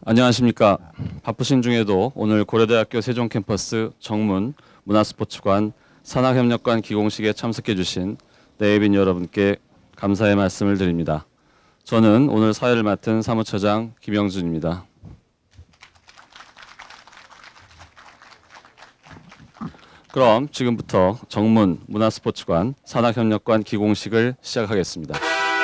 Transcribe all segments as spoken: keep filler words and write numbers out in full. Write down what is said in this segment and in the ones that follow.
안녕하십니까. 바쁘신 중에도 오늘 고려대학교 세종캠퍼스 정문 문화스포츠관 산학협력관 기공식에 참석해 주신 내외빈 여러분께 감사의 말씀을 드립니다. 저는 오늘 사회를 맡은 사무처장 김영준입니다. 그럼 지금부터 정문 문화스포츠관 산학협력관 기공식을 시작하겠습니다.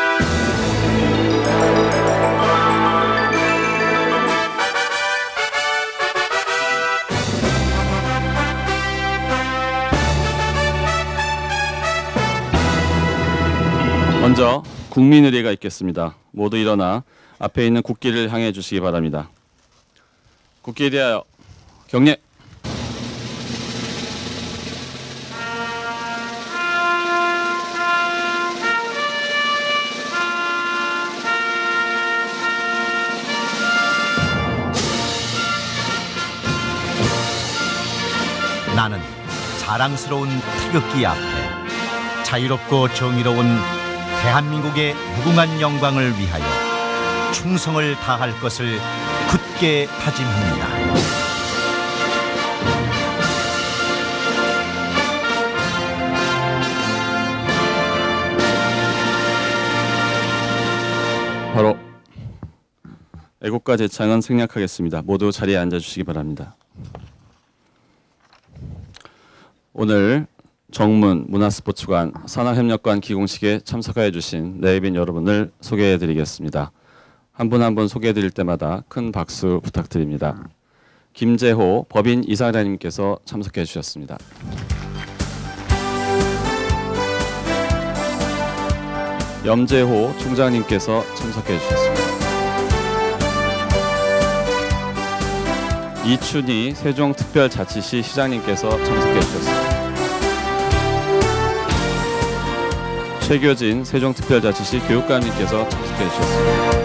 먼저 국민의례가 있겠습니다. 모두 일어나 앞에 있는 국기를 향해 주시기 바랍니다. 국기에 대하여 경례. 나는 자랑스러운 태극기 앞에 자유롭고 정의로운 대한민국의 무궁한 영광을 위하여 충성을 다할 것을 굳게 다짐합니다. 바로 애국가 제창은 생략하겠습니다. 모두 자리에 앉아주시기 바랍니다. 오늘 정문 문화스포츠관 산학협력관 기공식에 참석하여 주신 내외빈 여러분을 소개해 드리겠습니다. 한 분 한 분 소개해 드릴 때마다 큰 박수 부탁드립니다. 김재호 법인 이사장님께서 참석해 주셨습니다. 염재호 총장님께서 참석해 주셨습니다. 이춘희 세종특별자치시 시장님께서 참석해 주셨습니다. 최교진 세종특별자치시 교육감님께서 참석해 주셨습니다.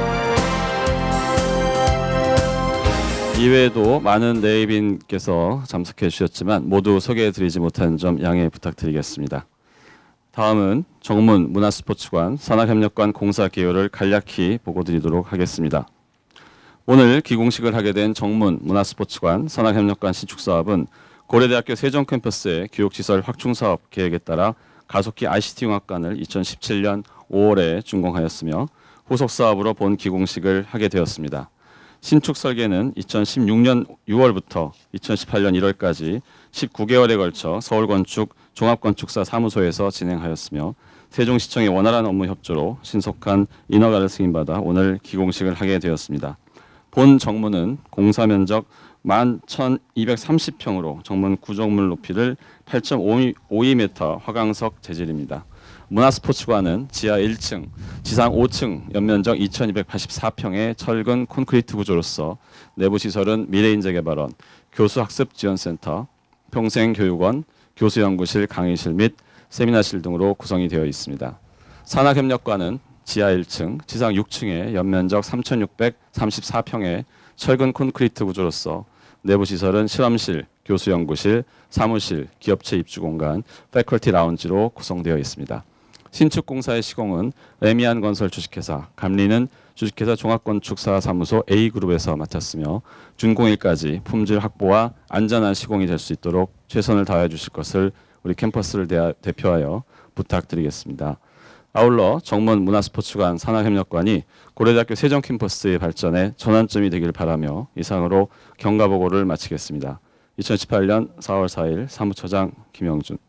이외에도 많은 내외빈께서 참석해 주셨지만 모두 소개해드리지 못한 점 양해 부탁드리겠습니다. 다음은 정문 문화스포츠관 산학협력관 공사 개요를 간략히 보고드리도록 하겠습니다. 오늘 기공식을 하게 된 정문 문화스포츠관 산학협력관 신축사업은 고려대학교 세종캠퍼스의 교육시설 확충사업 계획에 따라 가속기 아이씨티융합관을 이천십칠 년 오월에 준공하였으며 후속 사업으로 본 기공식을 하게 되었습니다. 신축 설계는 이천십육 년 유월부터 이천십팔 년 일월까지 십구 개월에 걸쳐 서울건축 종합건축사 사무소에서 진행하였으며 세종시청의 원활한 업무 협조로 신속한 인허가를 승인받아 오늘 기공식을 하게 되었습니다. 본 정문은 공사 면적 만 천이백삼십 평으로 정문 구조물 높이를 팔 점 오이 미터 화강석 재질입니다. 문화스포츠관은 지하 일 층, 지상 오 층, 연면적 이천이백팔십사 평의 철근 콘크리트 구조로서 내부 시설은 미래인재개발원, 교수학습지원센터, 평생교육원, 교수연구실, 강의실 및 세미나실 등으로 구성이 되어 있습니다. 산학협력관은 지하 일 층, 지상 육 층의 연면적 삼천육백삼십사 평의 철근 콘크리트 구조로서 내부 시설은 실험실, 교수연구실, 사무실, 기업체 입주공간, 패컬티 라운지로 구성되어 있습니다. 신축 공사의 시공은 레미안 건설 주식회사, 감리는 주식회사 종합건축사 사무소 A그룹에서 맡았으며 준공일까지 품질 확보와 안전한 시공이 될 수 있도록 최선을 다해 주실 것을 우리 캠퍼스를 대표하여 부탁드리겠습니다. 아울러 정문 문화스포츠관 산학협력관이 고려대학교 세종캠퍼스의 발전에 전환점이 되길 바라며 이상으로 경과보고를 마치겠습니다. 이천십팔 년 사월 사일 사무처장 김영준.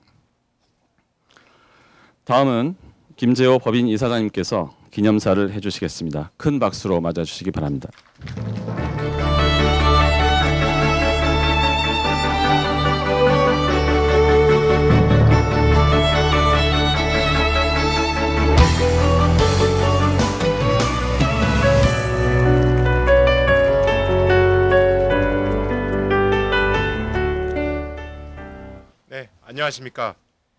다음은 김재호 법인 이사장님께서 기념사를 해주시겠습니다. 큰 박수로 맞아주시기 바랍니다. 안녕하십니까.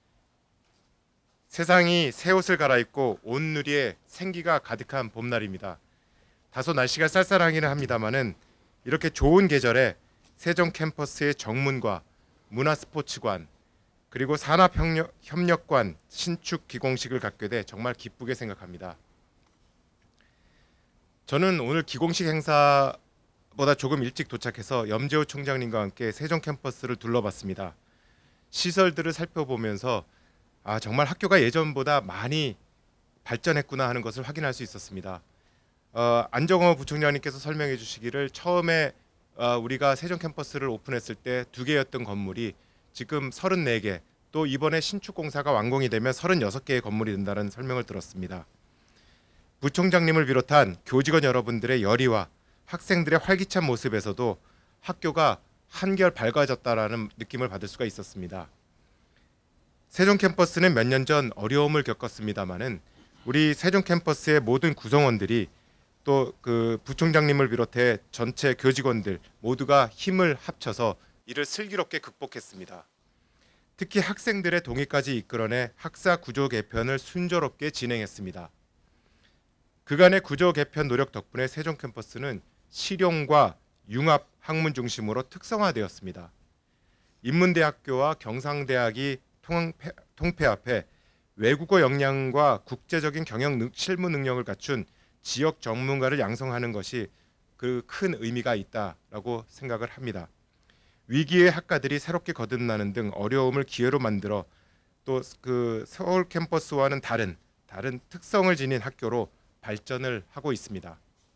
세상이 새 옷을 갈아입고 온 누리에 생기가 가득한 봄날입니다. 다소 날씨가 쌀쌀하기는 합니다만은 이렇게 좋은 계절에 세종 캠퍼스의 정문과 문화스포츠관 그리고 산업협력관 신축 기공식을 갖게 돼 정말 기쁘게 생각합니다. 저는 오늘 기공식 행사 보다 조금 일찍 도착해서 염재호 총장님과 함께 세종 캠퍼스를 둘러봤습니다. 시설들을 살펴보면서 아, 정말 학교가 예전보다 많이 발전했구나 하는 것을 확인할 수 있었습니다. 어, 안정호 부총장님께서 설명해 주시기를 처음에 어, 우리가 세종 캠퍼스를 오픈했을 때 두 개였던 건물이 지금 서른네 개, 또 이번에 신축 공사가 완공이 되면 서른여섯 개의 건물이 된다는 설명을 들었습니다. 부총장님을 비롯한 교직원 여러분들의 열의와 학생들의 활기찬 모습에서도 학교가 한결 밝아졌다라는 느낌을 받을 수가 있었습니다. 세종 캠퍼스는 몇 년 전 어려움을 겪었습니다마는 우리 세종 캠퍼스의 모든 구성원들이 또 그 부총장님을 비롯해 전체 교직원들 모두가 힘을 합쳐서 이를 슬기롭게 극복했습니다. 특히 학생들의 동의까지 이끌어내 학사 구조 개편을 순조롭게 진행했습니다. 그간의 구조 개편 노력 덕분에 세종 캠퍼스는 실용과 융합 학문 중심으로 특성화되었습니다. 인문대학교와 경상대학이 통폐, 통폐합해 외국어 역량과 국제적인 경영 능, 실무 능력을 갖춘 지역 전문가를 양성하는 것이 그 큰 의미가 있다라고 생각을 합니다. 위기의 학과들이 새롭게 거듭나는 등 어려움을 기회로 만들어 또 그 서울 캠퍼스와는 다른 다른 특성을 지닌 학교로 발전을 하고 있습니다.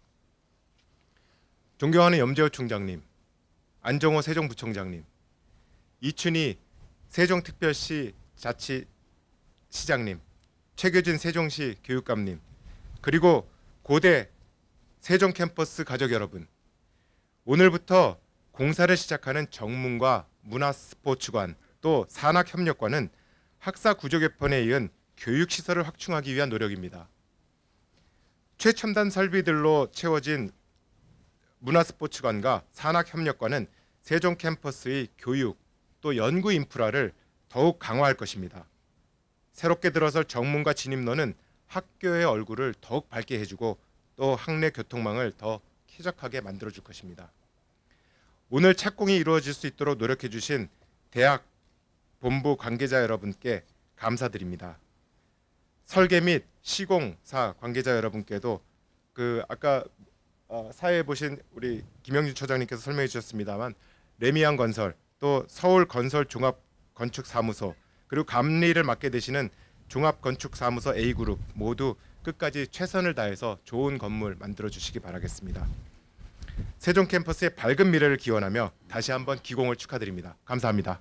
존경하는 염재호 총장님, 안정호 세종부총장님, 이춘희 세종특별시 자치시장님, 최규진 세종시 교육감님, 그리고 고대 세종 캠퍼스 가족 여러분, 오늘부터 공사를 시작하는 정문과 문화스포츠관 또 산학협력관은 학사 구조 개편에 이은 교육시설을 확충하기 위한 노력입니다. 최첨단 설비들로 채워진 문화스포츠관과 산학협력관은 세종 캠퍼스의 교육 또 연구 인프라를 더욱 강화할 것입니다. 새롭게 들어설 정문과 진입로는 학교의 얼굴을 더욱 밝게 해주고 또 학내 교통망을 더 쾌적하게 만들어줄 것입니다. 오늘 착공이 이루어질 수 있도록 노력해 주신 대학 본부 관계자 여러분께 감사드립니다. 설계 및 시공사 관계자 여러분께도 그 아까 어, 사회에 보신 우리 김영준 처장님께서 설명해 주셨습니다만 레미안 건설 또 서울 건설 종합 건축 사무소 그리고 감리를 맡게 되시는 종합 건축 사무소 A그룹 모두 끝까지 최선을 다해서 좋은 건물 만들어 주시기 바라겠습니다. 세종 캠퍼스의 밝은 미래를 기원하며 다시 한번 기공을 축하드립니다. 감사합니다.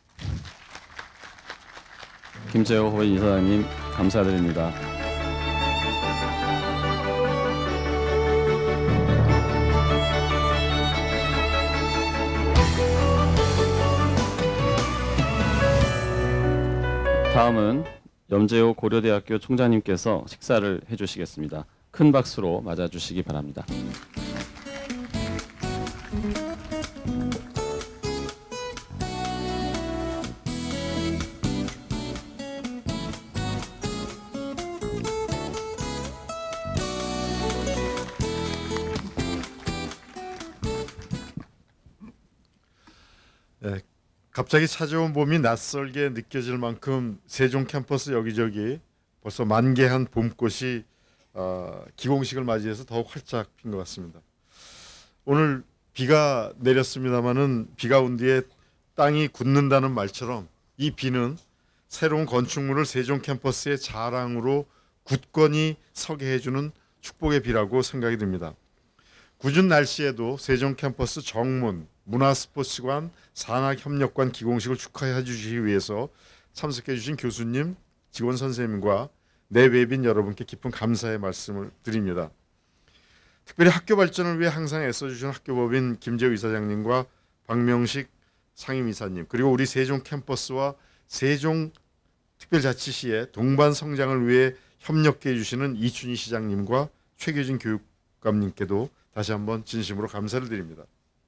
김재호 후보인 이사장님 감사드립니다. 다음은 염재호 고려대학교 총장님께서 식사를 해주시겠습니다. 큰 박수로 맞아주시기 바랍니다. 네, 갑자기 찾아온 봄이 낯설게 느껴질 만큼 세종 캠퍼스 여기저기 벌써 만개한 봄꽃이 어, 기공식을 맞이해서 더욱 활짝 핀 것 같습니다. 오늘 비가 내렸습니다마는 비가 온 뒤에 땅이 굳는다는 말처럼 이 비는 새로운 건축물을 세종 캠퍼스의 자랑으로 굳건히 서게 해주는 축복의 비라고 생각이 듭니다. 궂은 날씨에도 세종 캠퍼스 정문, 문화스포츠관, 산학협력관 기공식을 축하해 주시기 위해서 참석해 주신 교수님, 직원 선생님과 내외빈 여러분께 깊은 감사의 말씀을 드립니다. 특별히 학교 발전을 위해 항상 애써주신 학교법인 김재호 이사장님과 박명식 상임이사님, 그리고 우리 세종 캠퍼스와 세종 특별자치시의 동반 성장을 위해 협력해 주시는 이춘희 시장님과 최규진 교육감님께도 다시 한번 진심으로 감사를 드립니다.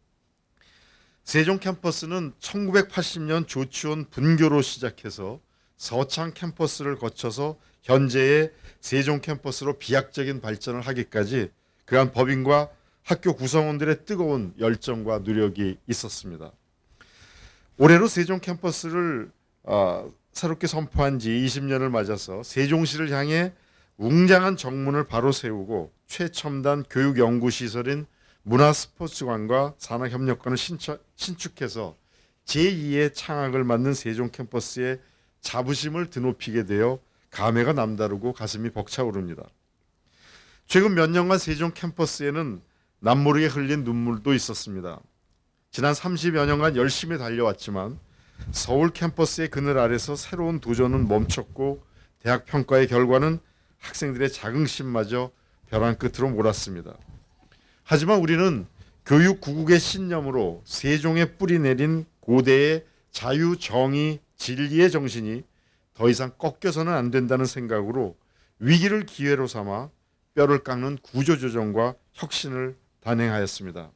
세종 캠퍼스는 천구백팔십 년 조치원 분교로 시작해서 서창 캠퍼스를 거쳐서 현재의 세종 캠퍼스로 비약적인 발전을 하기까지 그간 법인과 학교 구성원들의 뜨거운 열정과 노력이 있었습니다. 올해로 세종 캠퍼스를 어, 새롭게 선포한 지 이십 년을 맞아서 세종시를 향해 웅장한 정문을 바로 세우고 최첨단 교육연구시설인 문화스포츠관과 산학협력관을 신축, 신축해서 제이의 창학을 맞는 세종 캠퍼스의 자부심을 드높이게 되어 감회가 남다르고 가슴이 벅차오릅니다. 최근 몇 년간 세종 캠퍼스에는 남모르게 흘린 눈물도 있었습니다. 지난 삼십여 년간 열심히 달려왔지만 서울 캠퍼스의 그늘 아래서 새로운 도전은 멈췄고 대학 평가의 결과는 학생들의 자긍심마저 벼랑 끝으로 몰았습니다. 하지만 우리는 교육 구국의 신념으로 세종에 뿌리 내린 고대의 자유, 정의, 진리의 정신이 더 이상 꺾여서는 안 된다는 생각으로 위기를 기회로 삼아 뼈를 깎는 구조조정과 혁신을 단행하였습니다.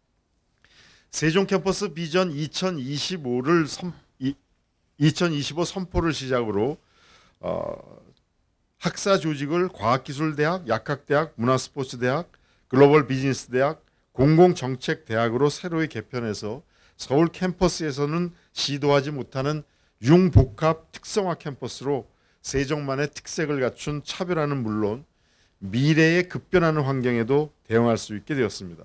세종 캠퍼스 비전 이천이십오를 선, 이, 이천이십오 선포를 시작으로 어, 학사 조직을 과학기술대학, 약학대학, 문화스포츠대학, 글로벌 비즈니스대학, 공공정책대학으로 새로이 개편해서 서울 캠퍼스에서는 시도하지 못하는 융복합 특성화 캠퍼스로 세종만의 특색을 갖춘 차별화는 물론 미래에 급변하는 환경에도 대응할 수 있게 되었습니다.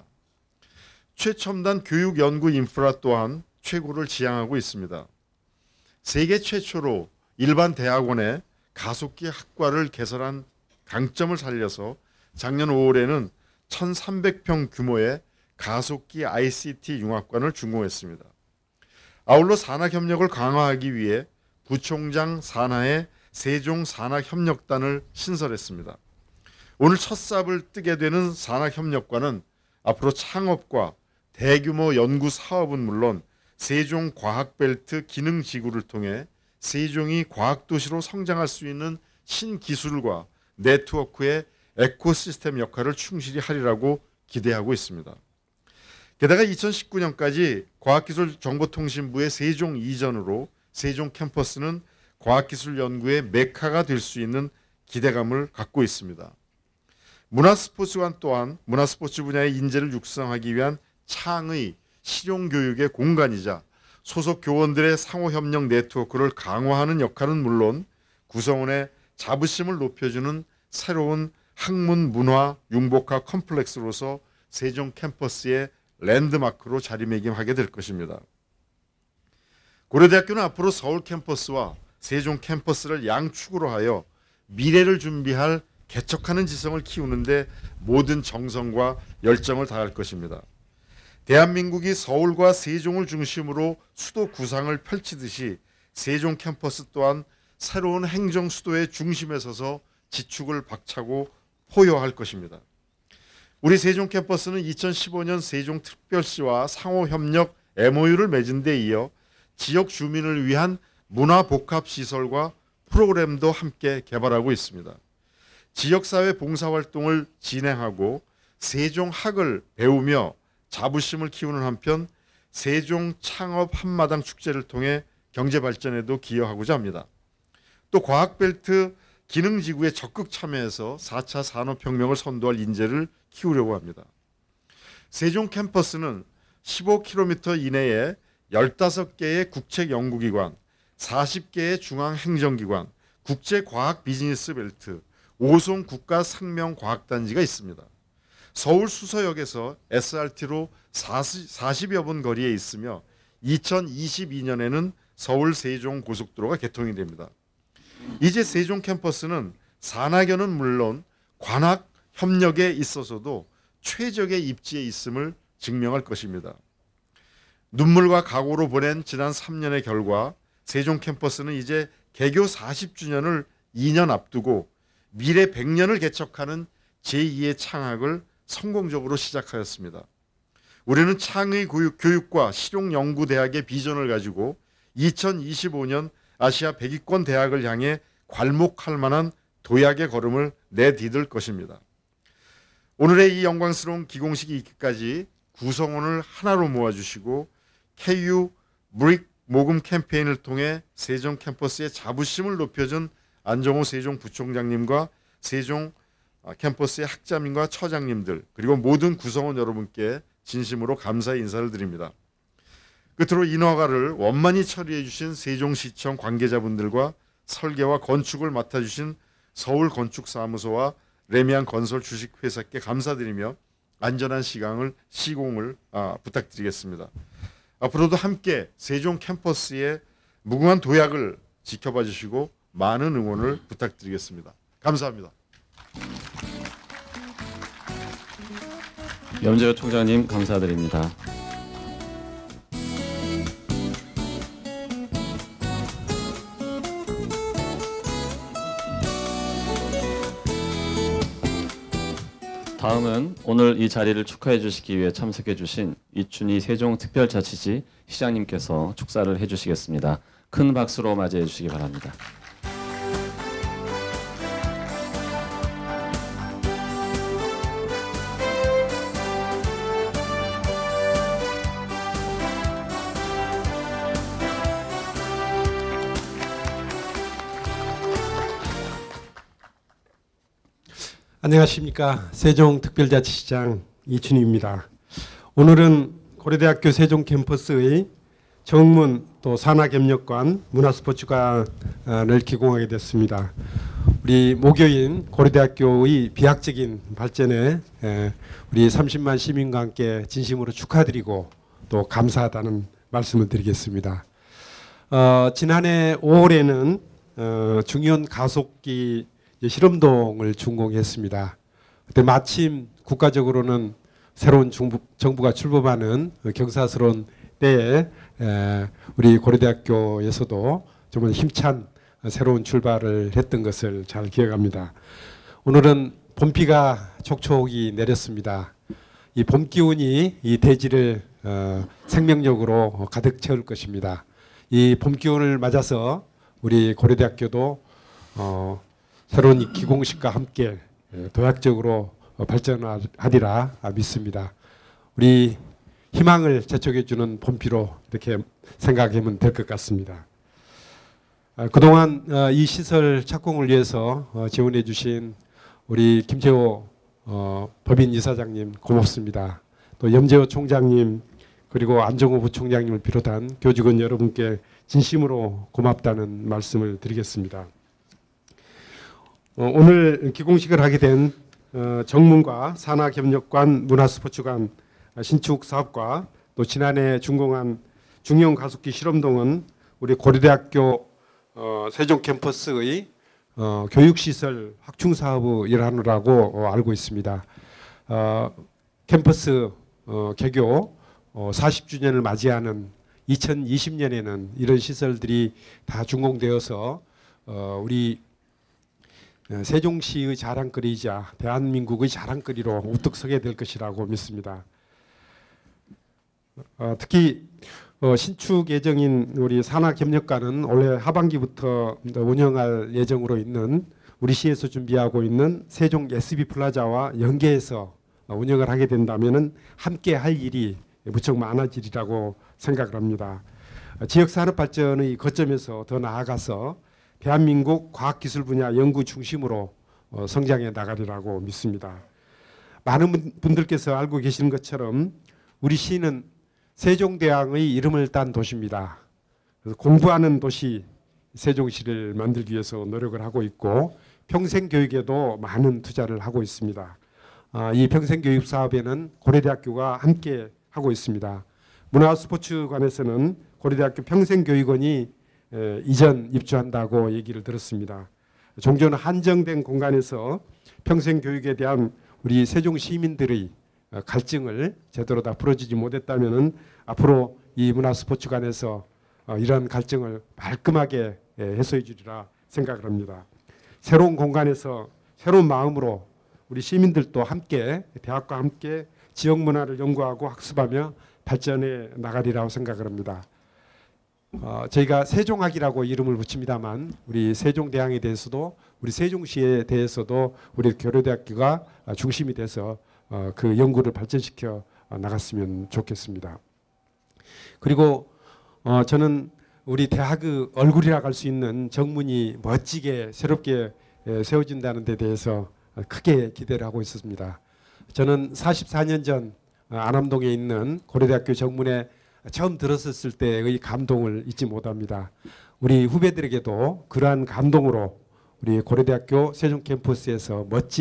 최첨단 교육 연구 인프라 또한 최고를 지향하고 있습니다. 세계 최초로 일반 대학원에 가속기 학과를 개설한 강점을 살려서 작년 오월에는 천삼백 평 규모의 가속기 아이씨티 융합관을 준공했습니다. 아울러 산학협력을 강화하기 위해 부총장 산하에 세종 산학협력단을 신설했습니다. 오늘 첫 삽을 뜨게 되는 산학협력관은 앞으로 창업과 대규모 연구 사업은 물론 세종 과학벨트 기능지구를 통해 세종이 과학도시로 성장할 수 있는 신기술과 네트워크의 에코시스템 역할을 충실히 하리라고 기대하고 있습니다. 게다가 이천십구 년까지 과학기술정보통신부의 세종 이전으로 세종 캠퍼스는 과학기술 연구의 메카가 될 수 있는 기대감을 갖고 있습니다. 문화스포츠관 또한 문화스포츠 분야의 인재를 육성하기 위한 창의 실용교육의 공간이자 소속 교원들의 상호협력 네트워크를 강화하는 역할은 물론 구성원의 자부심을 높여주는 새로운 학문 문화 융복합 컴플렉스로서 세종 캠퍼스의 랜드마크로 자리매김하게 될 것입니다. 고려대학교는 앞으로 서울 캠퍼스와 세종 캠퍼스를 양축으로 하여 미래를 준비할 개척하는 지성을 키우는데 모든 정성과 열정을 다할 것입니다. 대한민국이 서울과 세종을 중심으로 수도 구상을 펼치듯이 세종 캠퍼스 또한 새로운 행정 수도의 중심에 서서 지축을 박차고 포효할 것입니다. 우리 세종 캠퍼스는 이천십오 년 세종특별시와 상호협력 엠오유를 맺은 데 이어 지역 주민을 위한 문화복합시설과 프로그램도 함께 개발하고 있습니다. 지역사회 봉사활동을 진행하고 세종학을 배우며 자부심을 키우는 한편 세종 창업 한마당 축제를 통해 경제발전에도 기여하고자 합니다. 또 과학벨트 기능지구에 적극 참여해서 사 차 산업혁명을 선도할 인재를 키우려고 합니다. 세종 캠퍼스는 십오 킬로미터 이내에 열다섯 개의 국책연구기관, 사십 개의 중앙행정기관, 국제과학비즈니스벨트, 오송 국가생명과학단지가 있습니다. 서울 수서역에서 에스알티로 사십여 분 거리에 있으며 이천이십이 년에는 서울 세종 고속도로가 개통이 됩니다. 이제 세종 캠퍼스는 산학연은 물론 관학 협력에 있어서도 최적의 입지에 있음을 증명할 것입니다. 눈물과 각오로 보낸 지난 삼 년의 결과 세종 캠퍼스는 이제 개교 사십 주년을 이 년 앞두고 미래 백 년을 개척하는 제이의 창학을 성공적으로 시작하였습니다. 우리는 창의 교육과 실용연구대학의 비전을 가지고 이천이십오 년 아시아 백 위권 대학을 향해 괄목할 만한 도약의 걸음을 내디딜 것입니다. 오늘의 이 영광스러운 기공식이 있기까지 구성원을 하나로 모아주시고 케이유 브릭 모금 캠페인을 통해 세종 캠퍼스의 자부심을 높여준 안정호 세종 부총장님과 세종 캠퍼스의 학자님과 처장님들 그리고 모든 구성원 여러분께 진심으로 감사의 인사를 드립니다. 끝으로 인허가를 원만히 처리해 주신 세종시청 관계자분들과 설계와 건축을 맡아주신 서울건축사무소와 레미안 건설 주식회사께 감사드리며 안전한 시강을 시공을 아, 부탁드리겠습니다. 앞으로도 함께 세종 캠퍼스의 무궁한 도약을 지켜봐 주시고 많은 응원을 부탁드리겠습니다. 감사합니다. 염재호 총장님 감사드립니다. 다음은 오늘 이 자리를 축하해 주시기 위해 참석해 주신 이춘희 세종특별자치시 시장님께서 축사를 해 주시겠습니다. 큰 박수로 맞이해 주시기 바랍니다. 안녕하십니까. 세종특별자치시장 이춘희입니다. 오늘은 고려대학교 세종 캠퍼스의 정문 또 산하협력관 문화스포츠관을 기공하게 됐습니다. 우리 모교인 고려대학교의 비약적인 발전에 우리 삼십만 시민과 함께 진심으로 축하드리고 또 감사하다는 말씀을 드리겠습니다. 어, 지난해 오월에는 어, 중요한 가속기 실험동을 준공했습니다. 그때 마침 국가적으로는 새로운 정부, 정부가 출범하는 경사스러운 때에 에, 우리 고려대학교에서도 정말 힘찬 새로운 출발을 했던 것을 잘 기억합니다. 오늘은 봄비가 촉촉이 내렸습니다. 이 봄 기운이 이 대지를 어, 생명력으로 가득 채울 것입니다. 이 봄 기운을 맞아서 우리 고려대학교도 어, 새로운 이 기공식과 함께 도약적으로 발전하리라 믿습니다. 우리 희망을 재촉해주는 봄비로 이렇게 생각하면 될 것 같습니다. 그동안 이 시설 착공을 위해서 지원해 주신 우리 김재호 법인 이사장님 고맙습니다. 또 염재호 총장님 그리고 안정호 부총장님을 비롯한 교직원 여러분께 진심으로 고맙다는 말씀을 드리겠습니다. 어, 오늘 기공식을 하게 된 어, 정문과 산하협력관 문화스포츠관 신축 사업과 또 지난해 준공한 중형 가속기 실험동은 우리 고려대학교 어, 세종 캠퍼스의 어, 교육시설 확충 사업의 일환으로 어, 알고 있습니다. 어, 캠퍼스 어, 개교 어, 사십 주년을 맞이하는 이천이십 년에는 이런 시설들이 다 준공되어서 어, 우리 세종시의 자랑거리이자 대한민국의 자랑거리로 우뚝 서게 될 것이라고 믿습니다. 어, 특히 어, 신축 예정인 우리 산하협력관은 올해 하반기부터 운영할 예정으로 있는 우리 시에서 준비하고 있는 세종 에스비 플라자와 연계해서 운영을 하게 된다면 함께 할 일이 무척 많아지리라고 생각을 합니다. 지역산업 발전의 거점에서 더 나아가서 대한민국 과학기술 분야 연구 중심으로 어, 성장해 나가리라고 믿습니다. 많은 분들께서 알고 계시는 것처럼 우리 시는 세종대왕의 이름을 딴 도시입니다. 그래서 공부하는 도시 세종시를 만들기 위해서 노력을 하고 있고 평생교육에도 많은 투자를 하고 있습니다. 아, 이 평생교육 사업에는 고려대학교가 함께 하고 있습니다. 문화스포츠관에서는 고려대학교 평생교육원이 에, 이전 입주한다고 얘기를 들었습니다. 종전 한정된 공간에서 평생교육에 대한 우리 세종 시민들의 갈증을 제대로 다 풀어주지 못했다면 앞으로 이 문화스포츠관에서 어, 이런 갈증을 말끔하게 예, 해소해 주리라 생각을 합니다. 새로운 공간에서 새로운 마음으로 우리 시민들도 함께 대학과 함께 지역 문화를 연구하고 학습하며 발전해 나가리라고 생각을 합니다. 어, 저희가 세종학이라고 이름을 붙입니다만 우리 세종대왕에 대해서도 우리 세종시에 대해서도 우리 고려대학교가 중심이 돼서 어, 그 연구를 발전시켜 나갔으면 좋겠습니다. 그리고 어, 저는 우리 대학의 얼굴이라고 할 수 있는 정문이 멋지게 새롭게 에, 세워진다는 데 대해서 크게 기대를 하고 있었습니다. 저는 사십사 년 전 안암동에 있는 고려대학교 정문에 처음 들었을 때의 감동을 잊지 못합니다. 우리 후배들에게도 그러한 감동으로 우리 고려대학교 세종 캠퍼스에서 멋진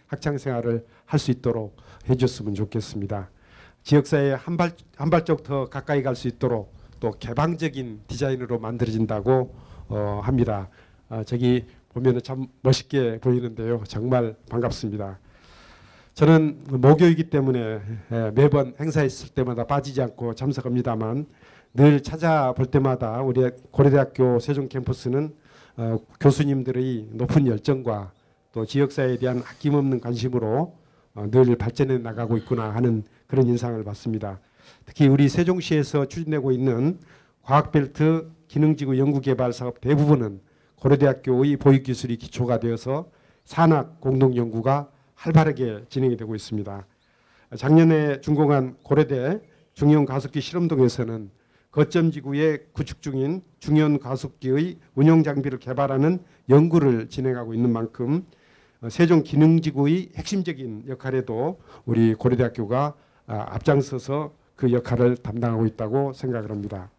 학창 생활을 할 수 있도록 해줬으면 좋겠습니다. 지역사회에 한 발, 한 발짝 더 가까이 갈 수 있도록 또 개방적인 디자인으로 만들어진다고 어, 합니다. 아, 저기 보면은 참 멋있게 보이는데요. 정말 반갑습니다. 저는 모교이기 때문에 매번 행사 있을 때마다 빠지지 않고 참석합니다만 늘 찾아볼 때마다 우리 고려대학교 세종 캠퍼스는 어, 교수님들의 높은 열정과 또 지역사회에 대한 아낌없는 관심으로 어, 늘 발전해 나가고 있구나 하는 그런 인상을 받습니다. 특히 우리 세종시에서 추진되고 있는 과학벨트 기능지구 연구개발 사업 대부분은 고려대학교의 보육기술이 기초가 되어서 산학 공동연구가 활발하게 진행이 되고 있습니다. 작년에 준공한 고려대 중형가속기 실험동에서는 거점지구에 구축 중인 중형가속기의 운영장비를 개발하는 연구를 진행하고 있는 만큼 세종기능지구의 핵심적인 역할에도 우리 고려대학교가 앞장서서 그 역할을 담당하고 있다고 생각을 합니다.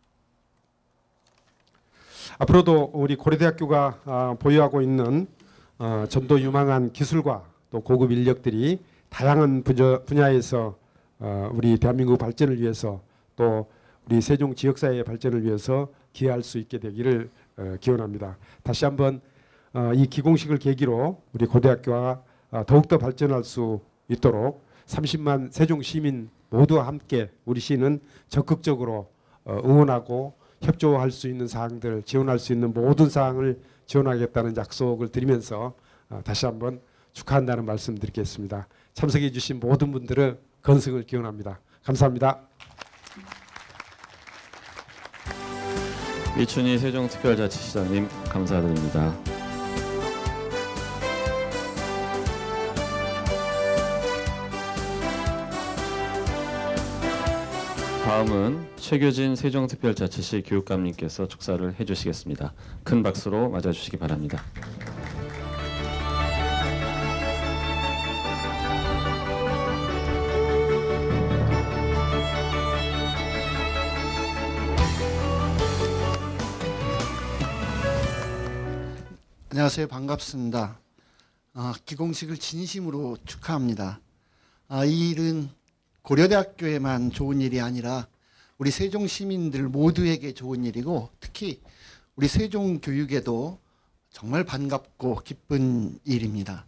앞으로도 우리 고려대학교가 보유하고 있는 전도 유망한 기술과 또 고급 인력들이 다양한 분야에서 우리 대한민국 발전을 위해서 또 우리 세종 지역사회의 발전을 위해서 기여할 수 있게 되기를 기원합니다. 다시 한번 이 기공식을 계기로 우리 고대학교가 더욱더 발전할 수 있도록 삼십만 세종 시민 모두와 함께 우리 시는 적극적으로 응원하고 협조할 수 있는 사항들, 지원할 수 있는 모든 사항을 지원하겠다는 약속을 드리면서 다시 한번 축하한다는 말씀 드리겠습니다. 참석해 주신 모든 분들의 건승을 기원합니다. 감사합니다. 이춘희 세종특별자치시장님 감사드립니다. 다음은 최규진 세종특별자치시 교육감님께서 축사를 해주시겠습니다. 큰 박수로 맞아주시기 바랍니다. 안녕하세요. 반갑습니다. 아, 기공식을 진심으로 축하합니다. 아, 이 일은 고려대학교에만 좋은 일이 아니라 우리 세종 시민들 모두에게 좋은 일이고 특히 우리 세종 교육에도 정말 반갑고 기쁜 일입니다.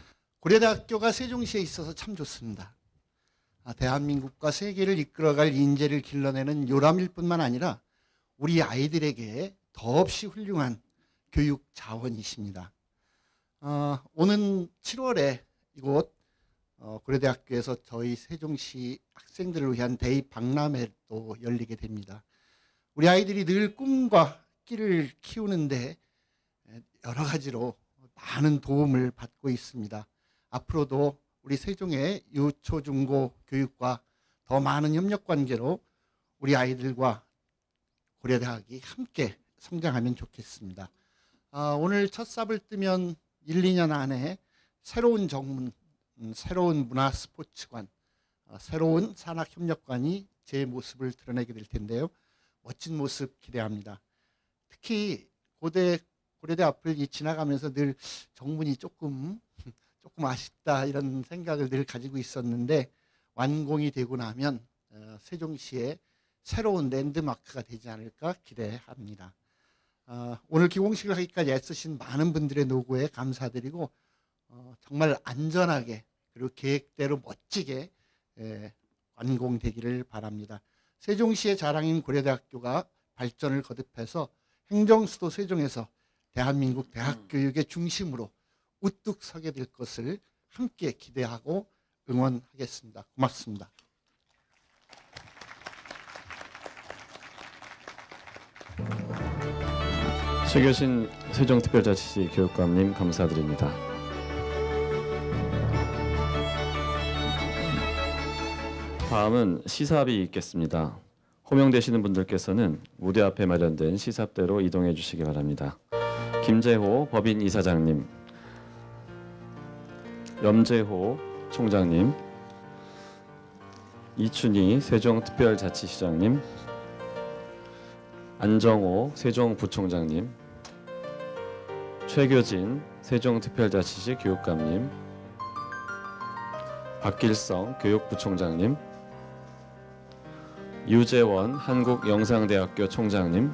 고려대학교가 세종시에 있어서 참 좋습니다. 아, 대한민국과 세계를 이끌어갈 인재를 길러내는 요람일 뿐만 아니라 우리 아이들에게 더없이 훌륭한 교육 자원이십니다. 어, 오는 칠월에 이곳 어, 고려대학교에서 저희 세종시 학생들을 위한 대입 박람회도 열리게 됩니다. 우리 아이들이 늘 꿈과 끼를 키우는데 여러 가지로 많은 도움을 받고 있습니다. 앞으로도 우리 세종의 유초 중고 교육과 더 많은 협력 관계로 우리 아이들과 고려대학이 함께 성장하면 좋겠습니다. 아, 오늘 첫 삽을 뜨면 일, 이 년 안에 새로운 정문, 음, 새로운 문화스포츠관, 어, 새로운 산학협력관이 제 모습을 드러내게 될 텐데요. 멋진 모습 기대합니다. 특히 고대, 고려대 앞을 지나가면서 늘 정문이 조금, 조금 아쉽다 이런 생각을 늘 가지고 있었는데 완공이 되고 나면 어, 세종시의 새로운 랜드마크가 되지 않을까 기대합니다. 어, 오늘 기공식을 하기까지 애쓰신 많은 분들의 노고에 감사드리고 어, 정말 안전하게 그리고 계획대로 멋지게 에, 완공되기를 바랍니다. 세종시의 자랑인 고려대학교가 발전을 거듭해서 행정수도 세종에서 대한민국 대학교육의 중심으로 우뚝 서게 될 것을 함께 기대하고 응원하겠습니다. 고맙습니다. 최규신 세종특별자치시 교육감님 감사드립니다. 다음은 시삽이 있겠습니다. 호명되시는 분들께서는 무대 앞에 마련된 시삽대로 이동해 주시기 바랍니다. 김재호 법인 이사장님, 염재호 총장님, 이춘희 세종특별자치시장님, 안정호 세종부총장님, 최교진 세종특별자치시 교육감님, 박길성 교육부총장님, 유재원 한국영상대학교 총장님,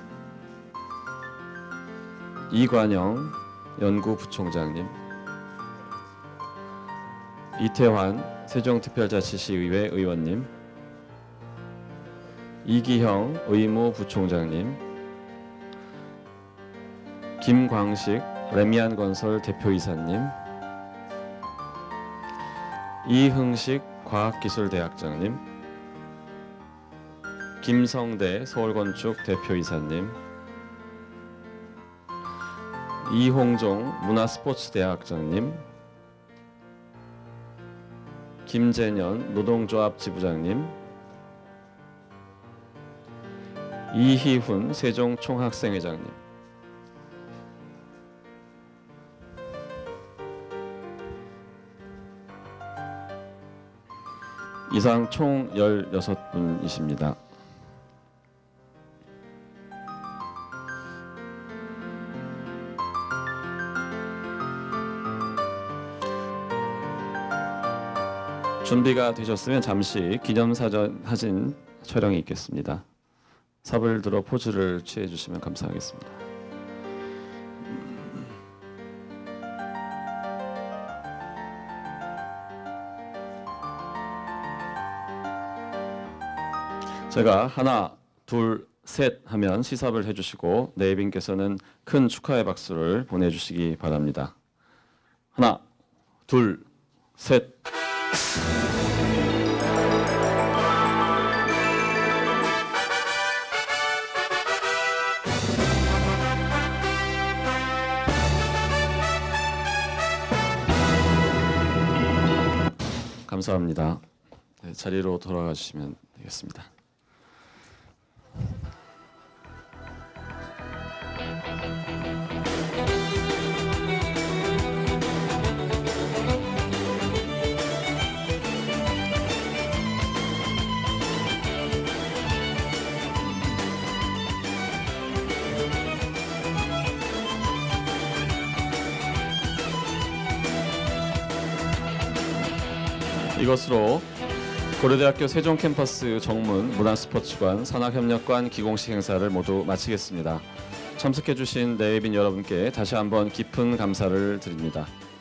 이관영 연구부총장님, 이태환 세종특별자치시의회 의원님, 이기형 의무부총장님, 김광식 레미안건설 대표이사님, 이흥식 과학기술대학장님, 김성대 서울건축 대표이사님, 이홍종 문화스포츠대학장님, 김재년 노동조합 지부장님, 이희훈 세종총학생회장님, 이상 총 열여섯 분이십니다. 준비가 되셨으면 잠시 기념사진 사진 촬영이 있겠습니다. 삽을 들어 포즈를 취해 주시면 감사하겠습니다. 제가 하나, 둘, 셋 하면 시삽을 해주시고 내빈께서는 큰 축하의 박수를 보내주시기 바랍니다. 하나, 둘, 셋. 감사합니다. 네, 자리로 돌아가 주시면 되겠습니다. 이것으로 고려대학교 세종 캠퍼스 정문 문화스포츠관 산학협력관 기공식 행사를 모두 마치겠습니다. 참석해 주신 내빈 여러분께 다시 한번 깊은 감사를 드립니다.